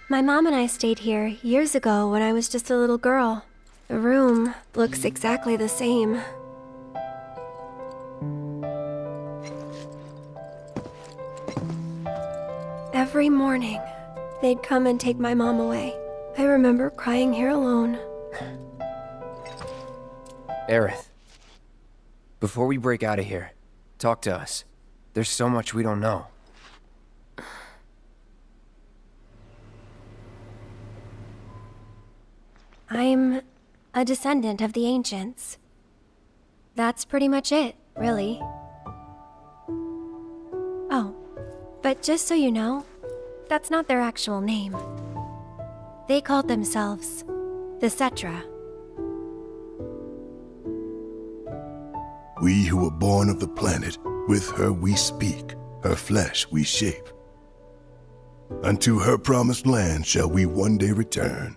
My mom and I stayed here years ago when I was just a little girl. The room looks exactly the same. Every morning, they'd come and take my mom away. I remember crying here alone. Aerith, before we break out of here, talk to us. There's so much we don't know. I'm a descendant of the ancients. That's pretty much it, really. Oh, but just so you know, that's not their actual name. They called themselves the Cetra. We who were born of the planet, with her we speak, her flesh we shape. Unto her promised land shall we one day return.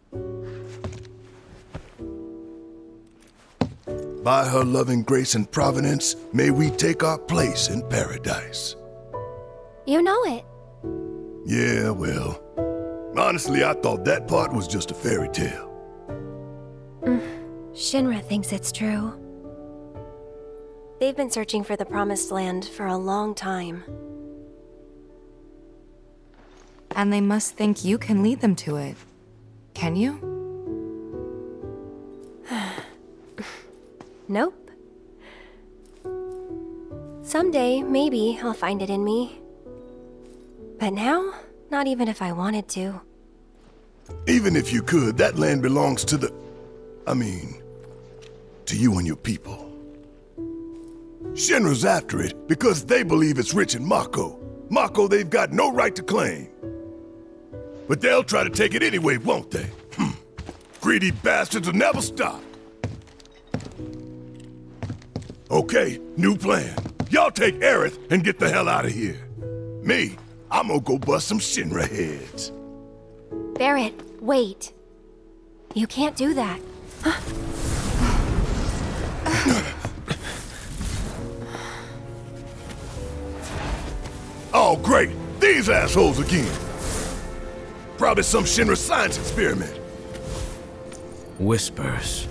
By her loving grace and providence, may we take our place in paradise. You know it. Yeah, well, honestly, I thought that part was just a fairy tale. Shinra thinks it's true. They've been searching for the Promised Land for a long time. And they must think you can lead them to it. Can you? Nope. Someday, maybe, I'll find it in me. But now, not even if I wanted to. Even if you could, that land belongs to the... to you and your people. Shinra's after it because they believe it's rich in Mako. Mako they've got no right to claim. But they'll try to take it anyway, won't they? Greedy bastards will never stop. Okay, new plan. Y'all take Aerith and get the hell out of here. Me, I'm gonna go bust some Shinra heads. Barrett, wait. You can't do that. Oh, great! These assholes again! Probably some Shinra science experiment. Whispers.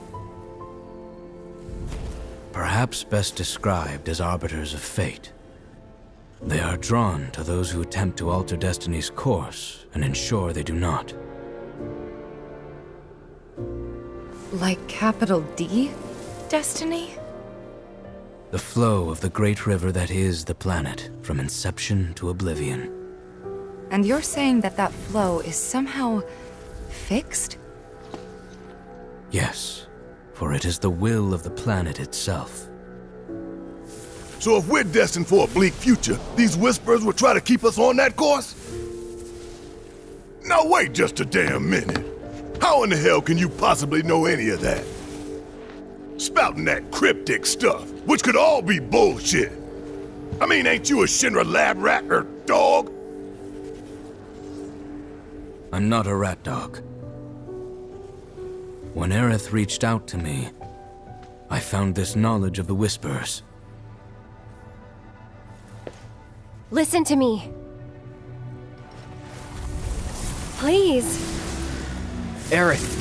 Perhaps best described as arbiters of fate. They are drawn to those who attempt to alter destiny's course and ensure they do not. Like capital D? Destiny? The flow of the great river that is the planet, from inception to oblivion. And you're saying that that flow is somehow fixed? Yes, for it is the will of the planet itself. So if we're destined for a bleak future, these Whispers will try to keep us on that course? Now wait just a damn minute. How in the hell can you possibly know any of that? Spouting that cryptic stuff, which could all be bullshit. Ain't you a Shinra lab rat or dog? I'm not a rat dog. When Aerith reached out to me, I found this knowledge of the Whispers. Listen to me. Please. Aerith!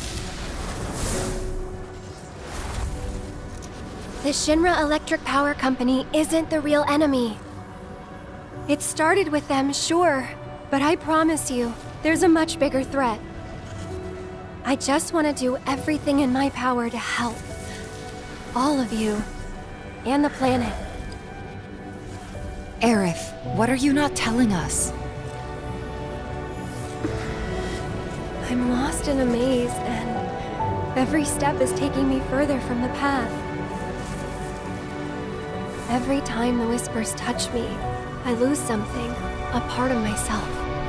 The Shinra Electric Power Company isn't the real enemy. It started with them, sure, but I promise you, there's a much bigger threat. I just want to do everything in my power to help. All of you. And the planet. Aerith, what are you not telling us? I'm lost in a maze, and every step is taking me further from the path. Every time the Whispers touch me, I lose something, a part of myself.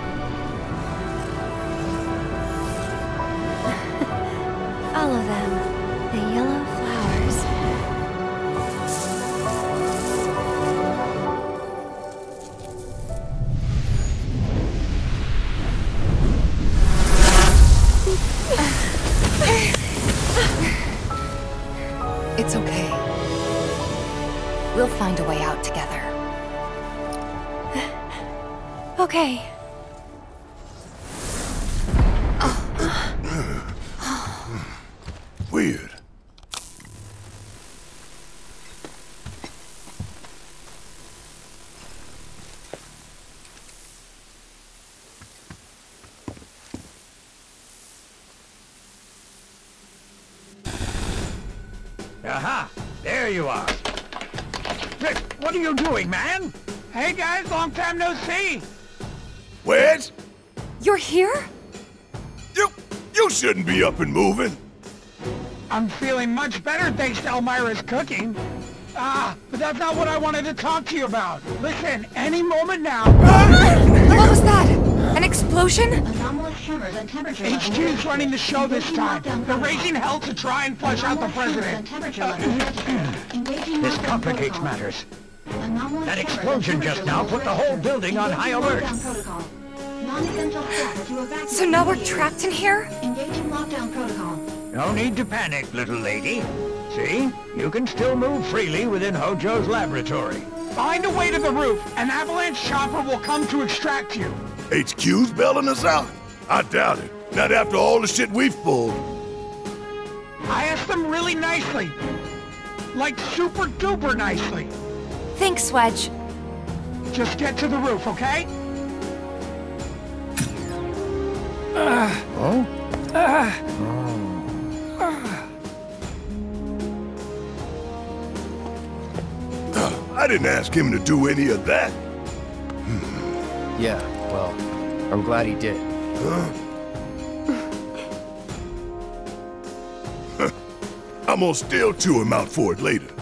Follow them, the yellow flowers. It's okay. We'll find a way out together. Okay. Aha! There you are. Rick, what are you doing, man? Hey guys, long time no see! Wedge? You're here? You shouldn't be up and moving. I'm feeling much better thanks to Elmira's cooking. But that's not what I wanted to talk to you about. Listen, any moment now... What was that? An explosion? Anomalous tremors and temperature levels. HQ's running the show this time. They're raising hell to try and flush out the president. This complicates matters. That explosion just now put the whole building on high alert. So now we're trapped in here? Engaging lockdown protocol. No need to panic, little lady. See? You can still move freely within Hojo's laboratory. Find a way to the roof. An avalanche chopper will come to extract you. HQ's bailing us out? I doubt it. Not after all the shit we've pulled. I asked them really nicely. Like super duper nicely. Thanks, Wedge. Just get to the roof, okay? I didn't ask him to do any of that. Yeah, well, I'm glad he did. I'm gonna still chew him out for it later.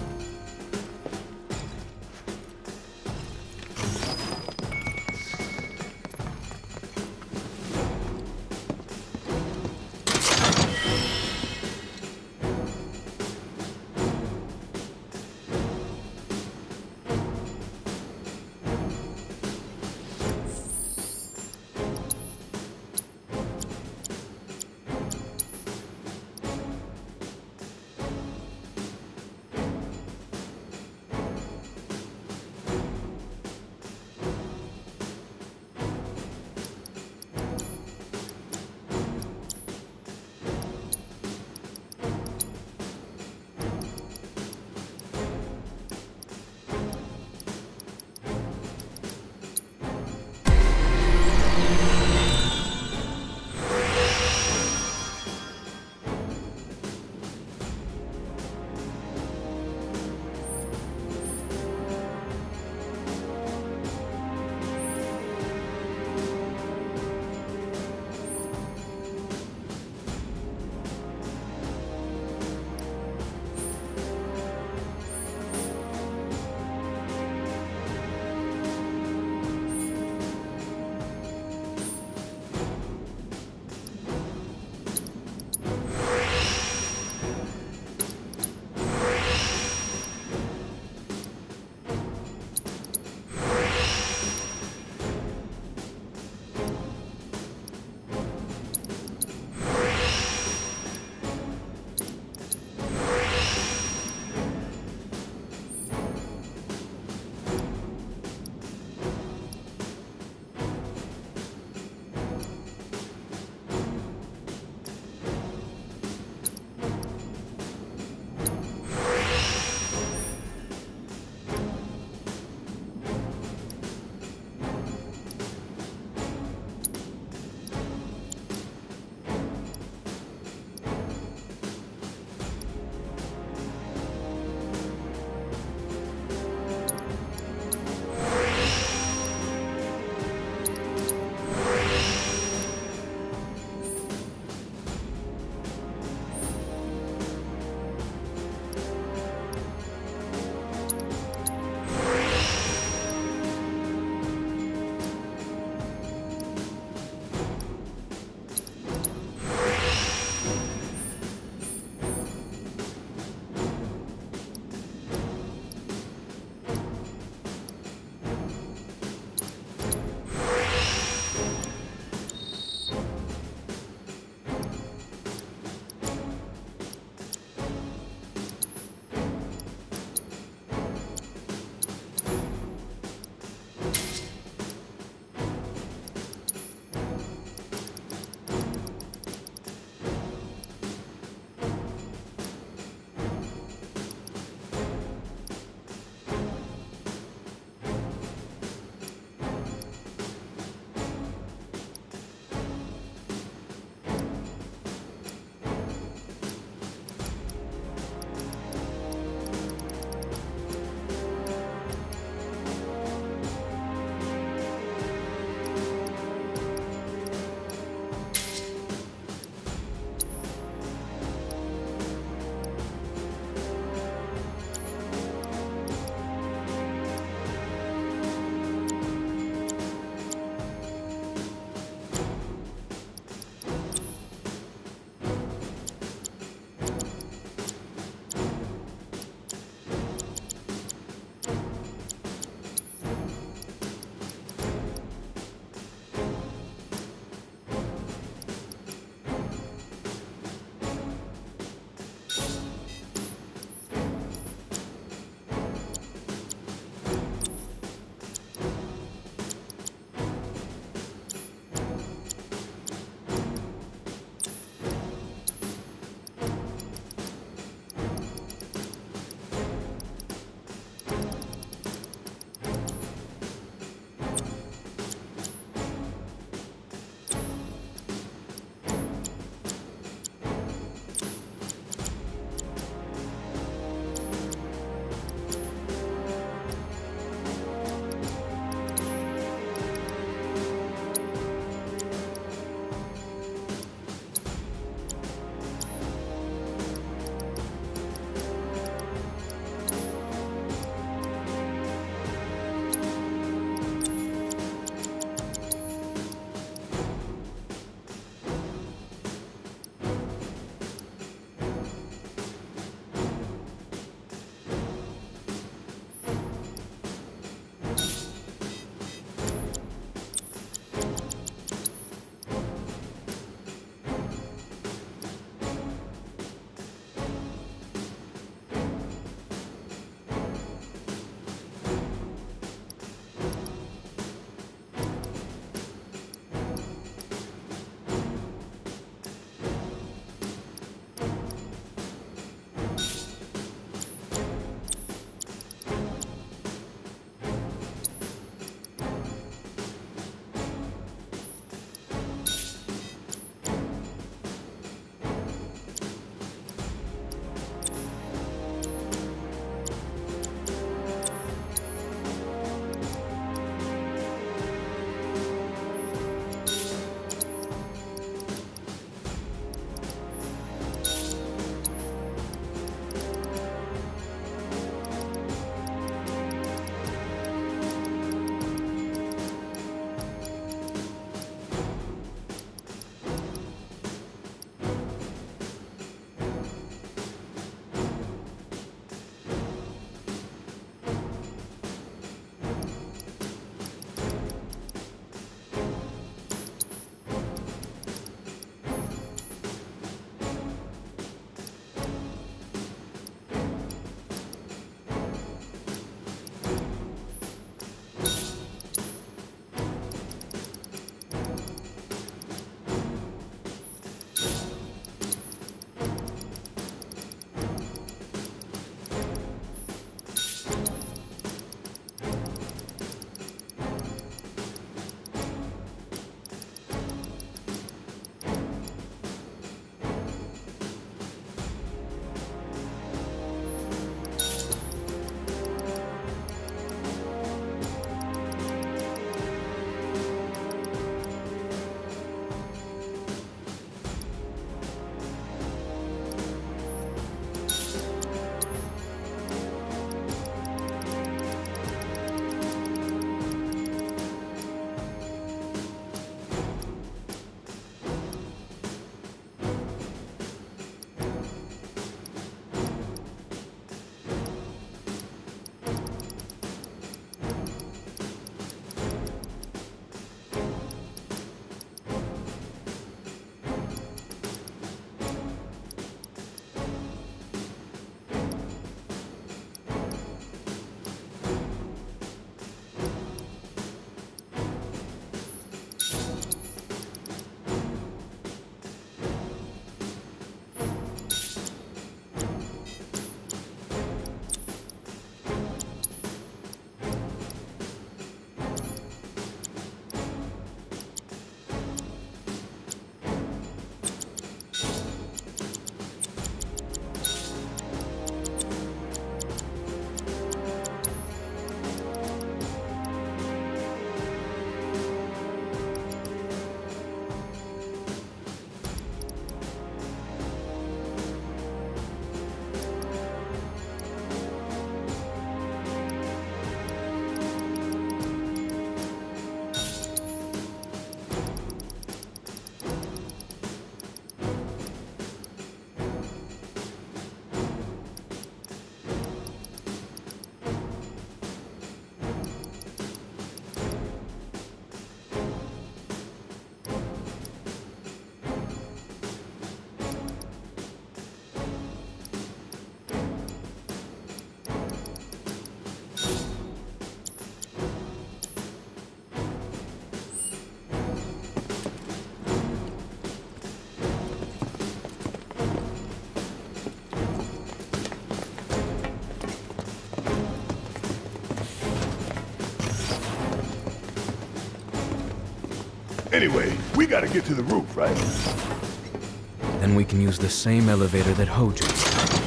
Anyway, we gotta get to the roof, right? Then we can use the same elevator that Hojo used.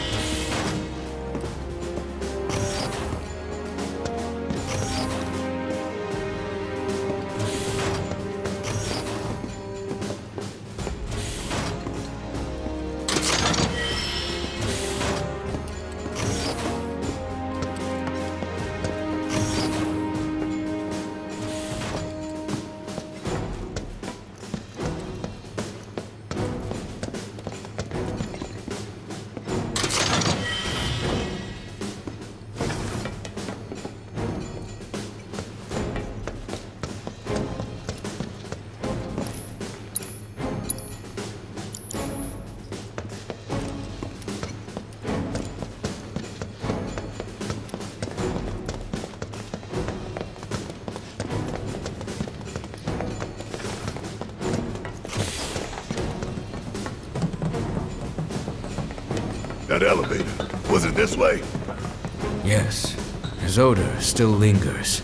That elevator, was it this way? Yes, his odor still lingers.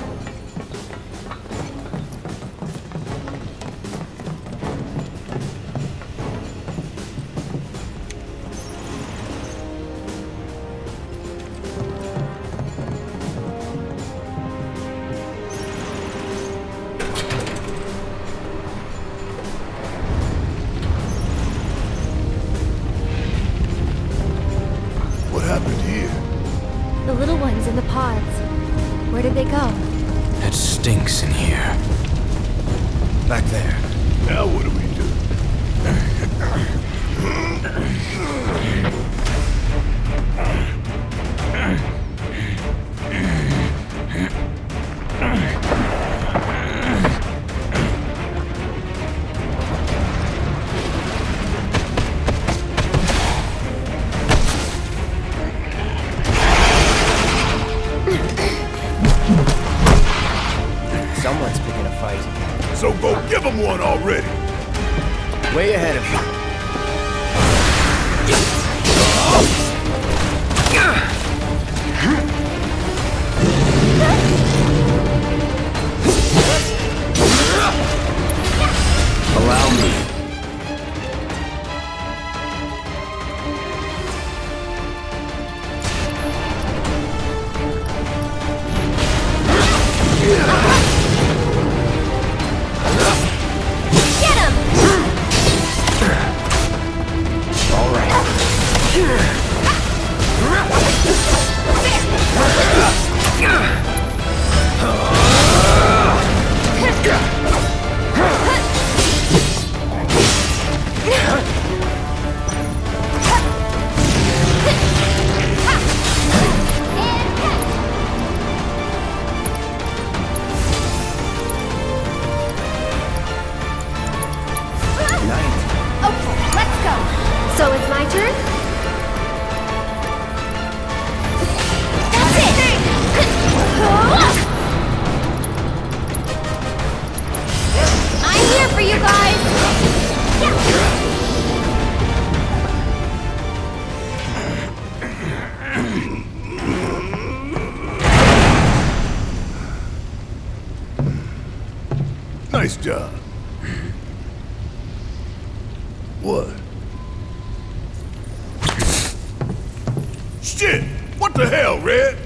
What happened here? The little ones in the pods. Where did they go? It stinks in here. Back there. Now what do we do? Someone's picking a fight. So go give them one already. Way ahead of you. Allow me. Get him! All right. Okay, let's go. So it's my turn? That's it! I'm here for you guys! Nice job. What? Shit! What the hell, Red?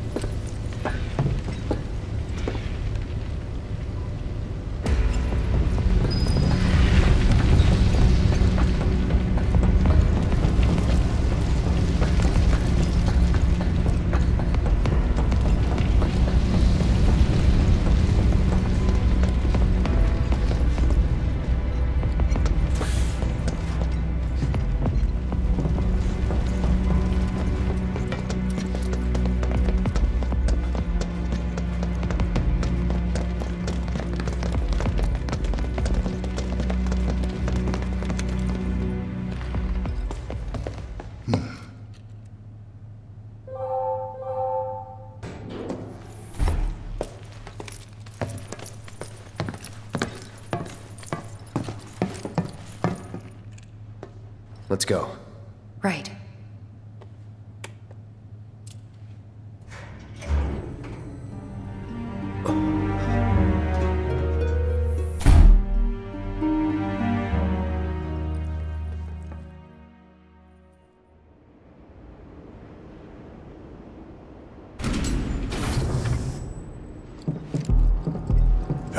Let's go. Right.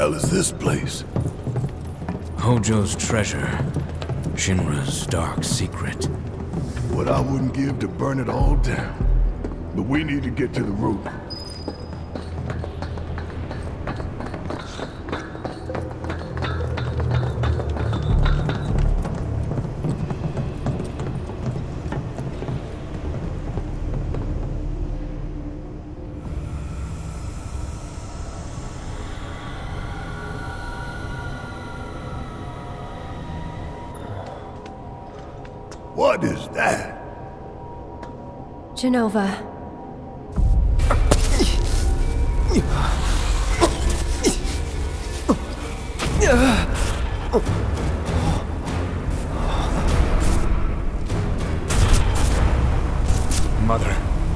hell is this place? Hojo's treasure. Shinra's dark secret. What I wouldn't give to burn it all down. But we need to get to the roof. What is that? JENOVA. Mother.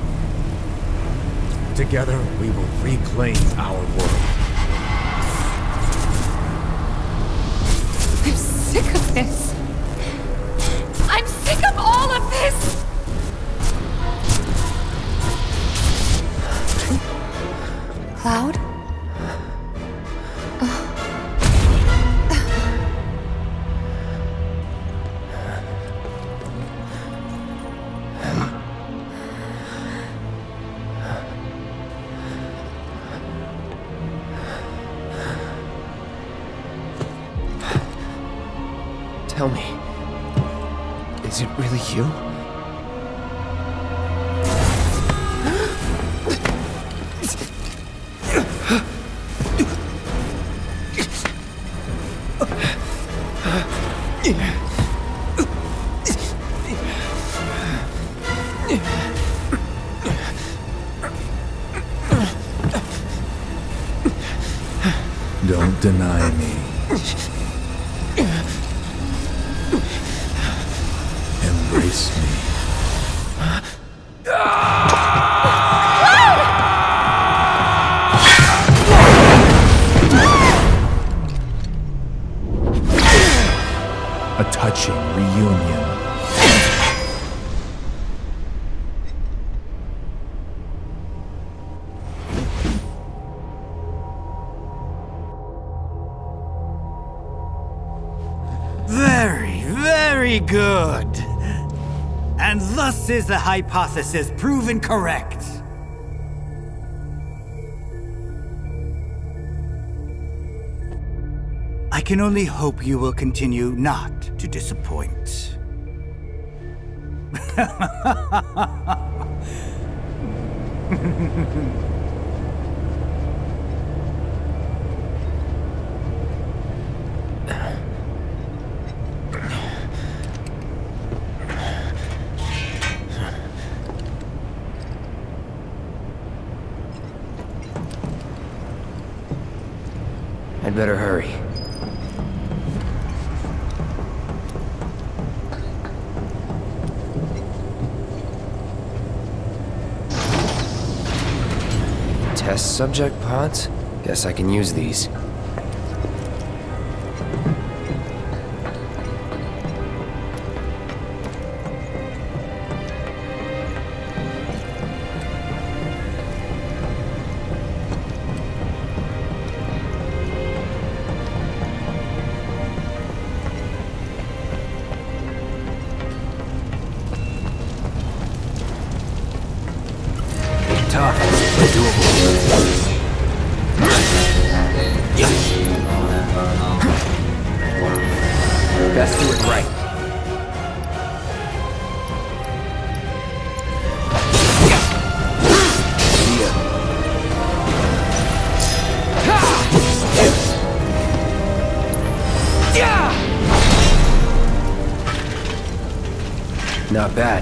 Together, we will reclaim our world. I'm sick of this. I'm sick of all of this! Cloud? Tell me, is it really you? Don't deny me. Embrace me. A touching reunion. Very, very good. And thus is the hypothesis proven correct. I can only hope you will continue not to disappoint. I'd better hurry. Test subject pods? Guess I can use these. Tough, but doable. Best do it right. Not bad.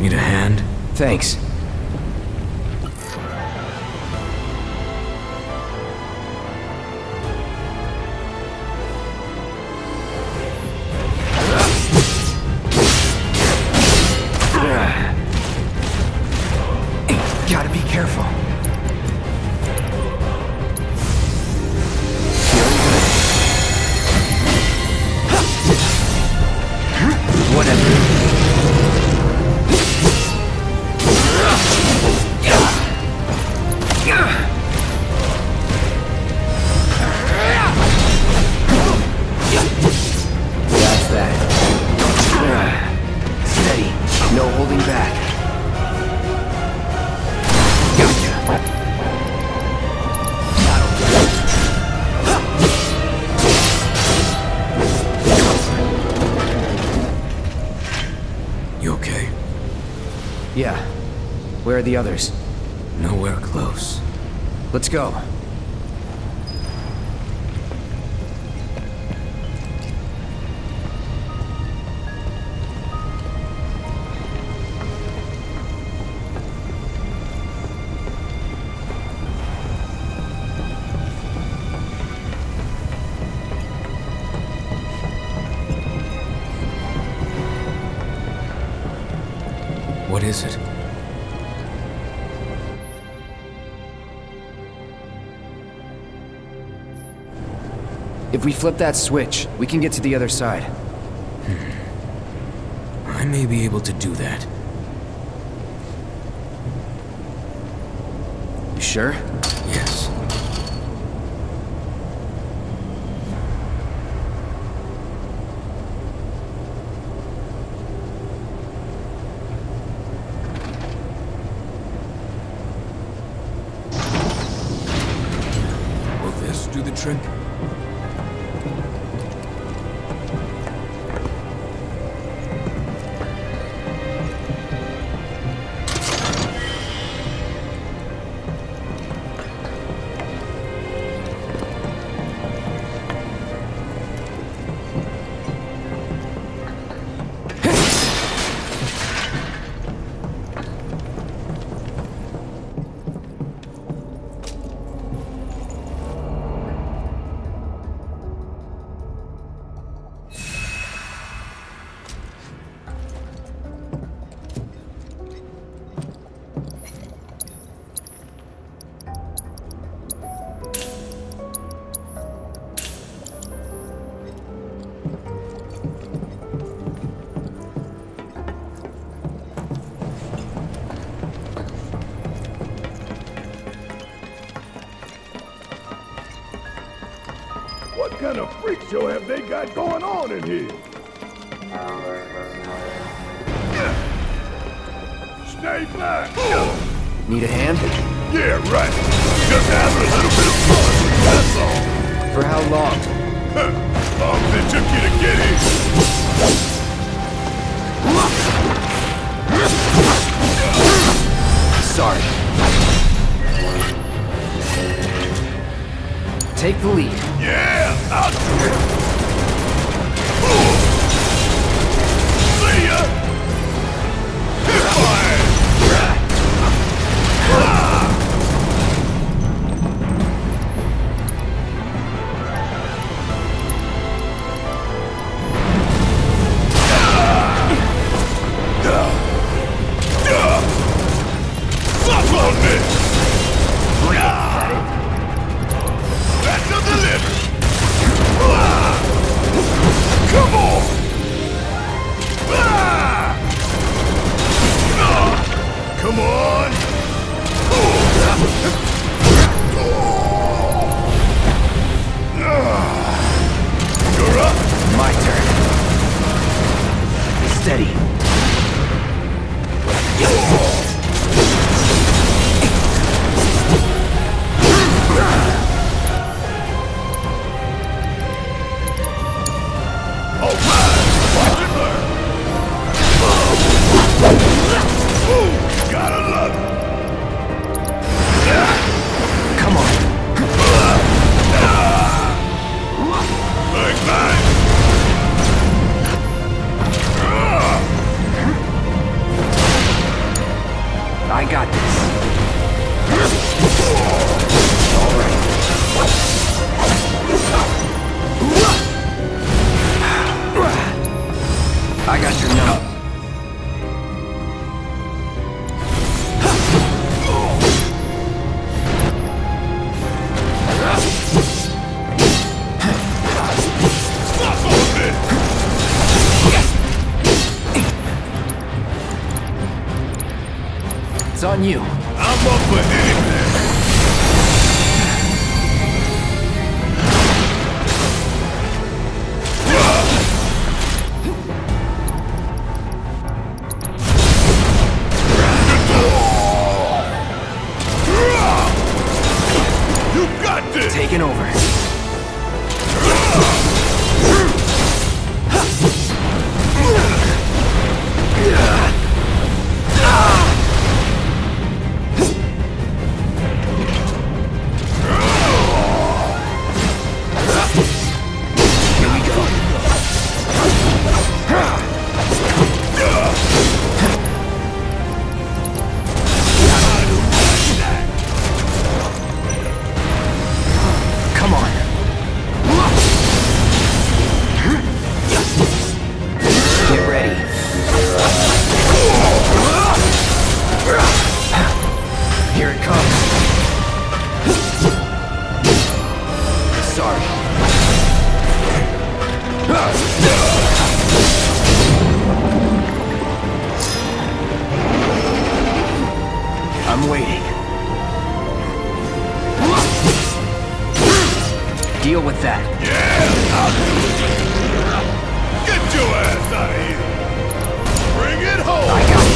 Need a hand? Thanks. Gotta be careful. Whatever. That's that. Steady. No holding back. Gotcha. You okay? Yeah. Where are the others? Nowhere close. Let's go. What is it? If we flip that switch, we can get to the other side. I may be able to do that. You sure? Yes. Will this do the trick? What kind of freak show have they got going on in here? Stay back! Need a hand? Yeah, right. Just having a little bit of fun, that's all. For how long? Long as it took you to get here. Sorry. Take the lead. Yeah, I'll do it. See ya! Fire! Fuck on this! Back to the liver! Come on! Come on! You're up! My turn. Steady. Gotta love it! Come on. Like that! I got your note. It's on you. I'm up for anything. You got this. Taking over. I'm waiting. Deal with that. Yeah, I'll do it. Get your ass out of here. Bring it home. I got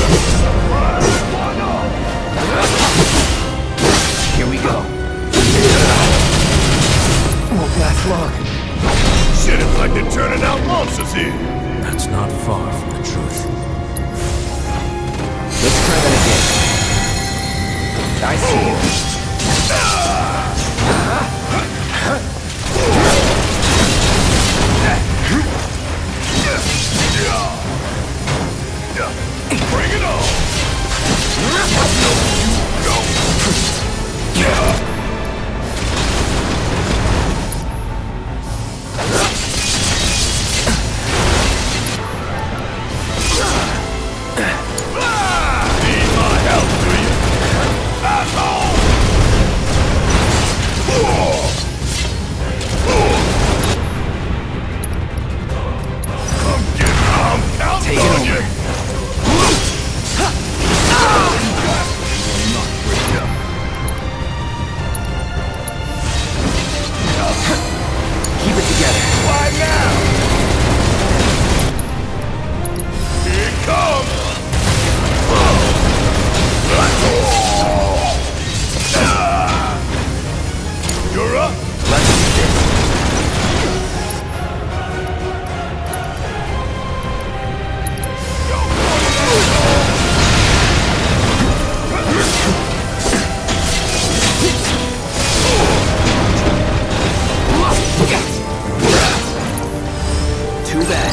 this. Here we go. Won't last long. Shit, it's like they're turning out monsters here. That's not far from the truth. Let's try that again. I see you. Bring it on! Need my help, do you? Asshole! I'm counting on you! Keep it together. Why now? Here it comes! You're up? Let's do this. Too bad.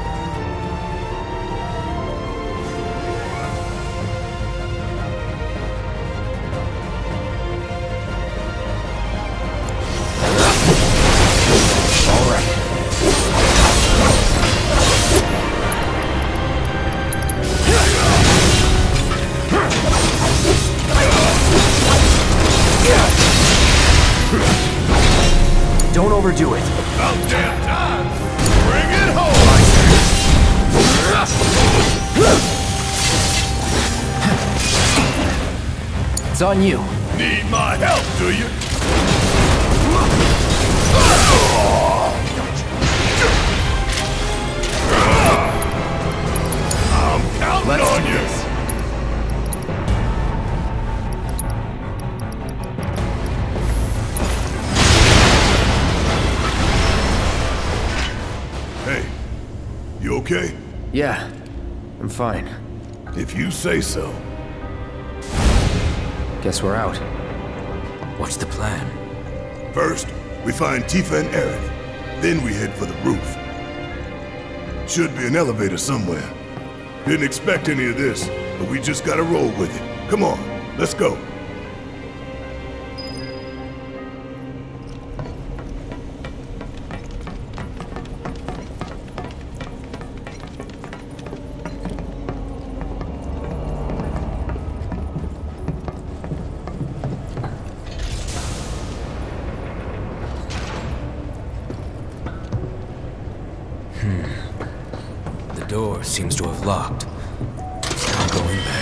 All right. Don't overdo it. About damn time! Bring it home! It's on you. Need my help, do you? I'm counting Let's on do you! this. Hey, you okay? Yeah, I'm fine. If you say so. Guess we're out. What's the plan? First, we find Tifa and Aerith. Then we head for the roof. Should be an elevator somewhere. Didn't expect any of this, but we just gotta roll with it. Come on, let's go. door seems to have locked. No going back.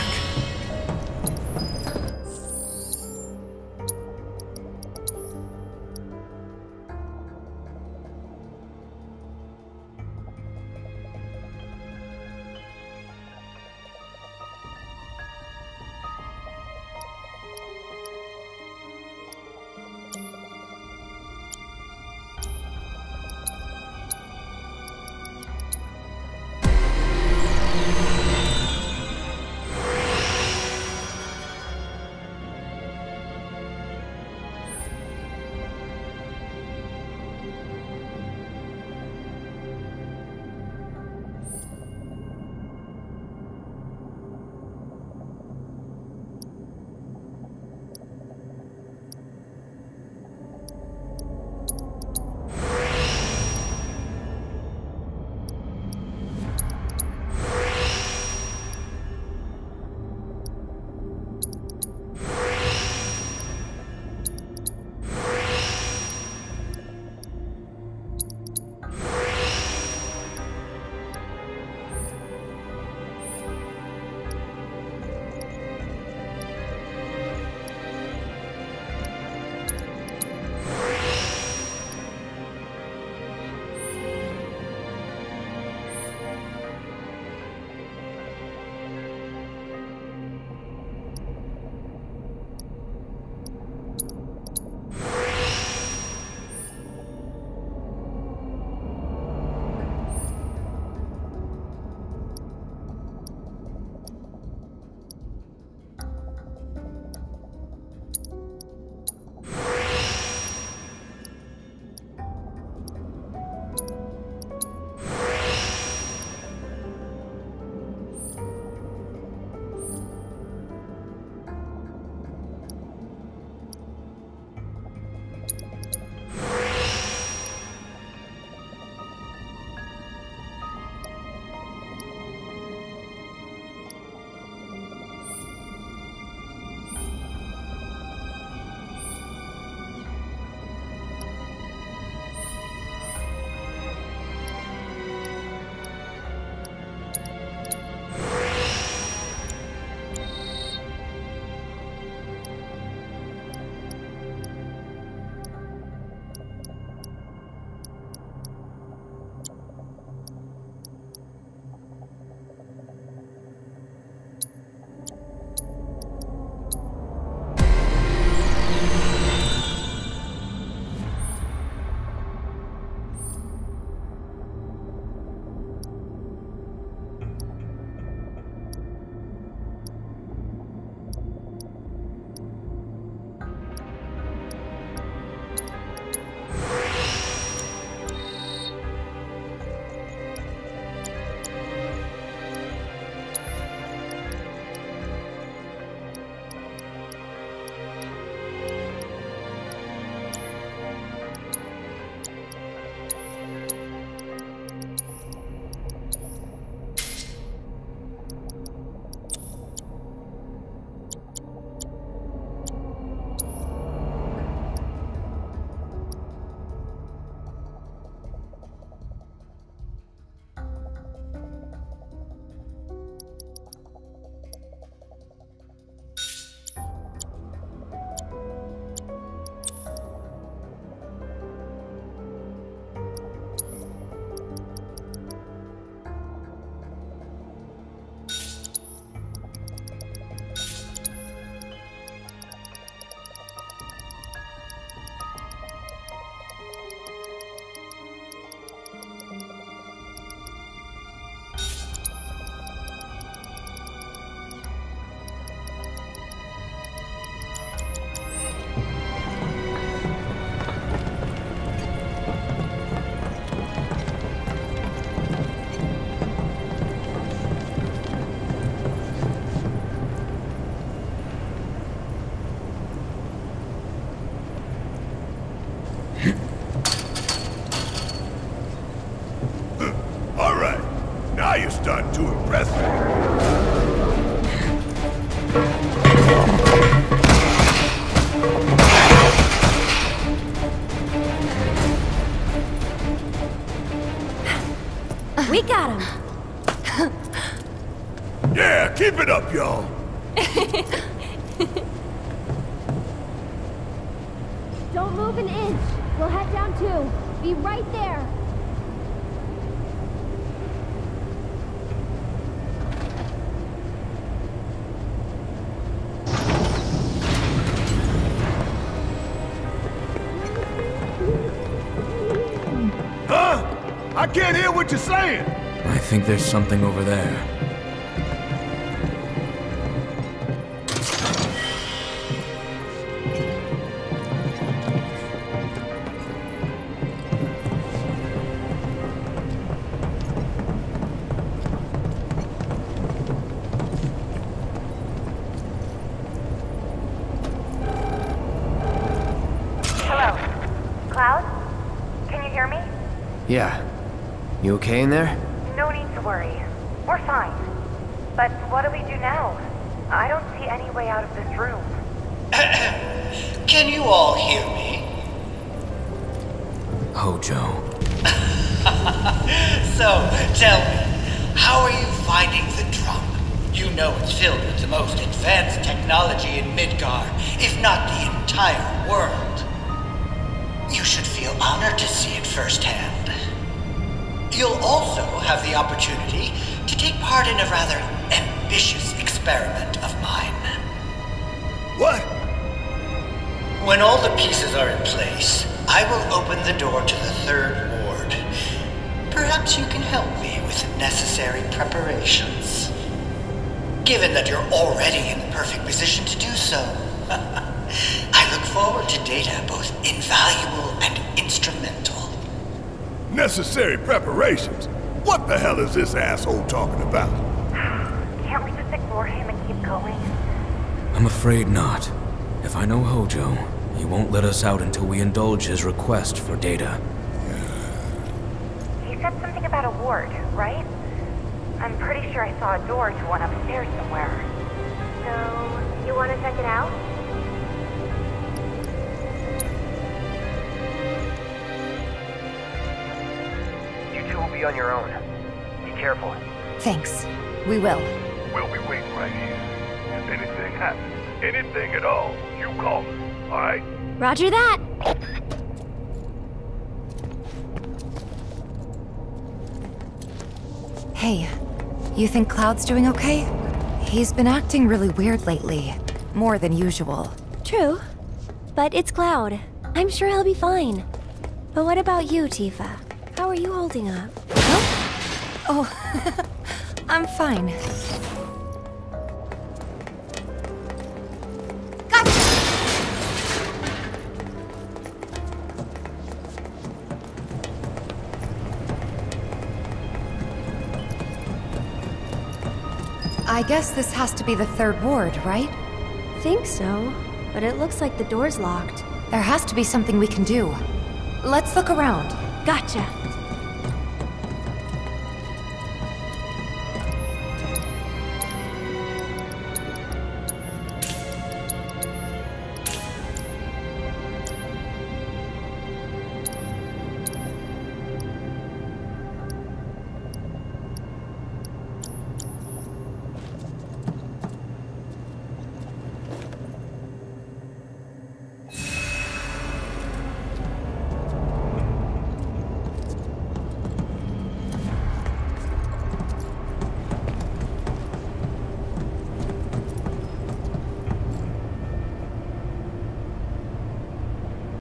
you're starting to impress me. We got him! Yeah, keep it up, y'all. Don't move an inch. We'll head down too. Be right there. Huh? I can't hear what you're saying. I think there's something over there. Hello? Cloud? Can you hear me? Yeah. You okay in there? No need to worry. We're fine. But what do we do now? I don't see any way out of this room. Can you all hear me? Hojo. So, tell me, how are you finding the drum? You know it's filled with the most advanced technology in Midgard, if not the entire world. You should feel honored to see it firsthand. You'll also have the opportunity to take part in a rather ambitious experiment of mine. What? When all the pieces are in place, I will open the door to the third ward. Perhaps you can help me with the necessary preparations. Given that you're already in the perfect position to do so, I look forward to data both invaluable and instrumental. Necessary preparations? What the hell is this asshole talking about? Can't we just ignore him and keep going? I'm afraid not. If I know Hojo, he won't let us out until we indulge his request for data. He said something about a ward, right? I'm pretty sure I saw a door to one upstairs somewhere. So, you want to check it out? You two will be on your own. Be careful. Thanks. We will. We'll be waiting right here. If anything happens, anything at all, you call us, all right? Roger that. Hey, you think Cloud's doing okay? He's been acting really weird lately. More than usual. True. But it's Cloud. I'm sure he'll be fine. But what about you, Tifa? How are you holding up? Oh, I'm fine. I guess this has to be the third ward, right? Think so. But it looks like the door's locked. There has to be something we can do. Let's look around. Gotcha.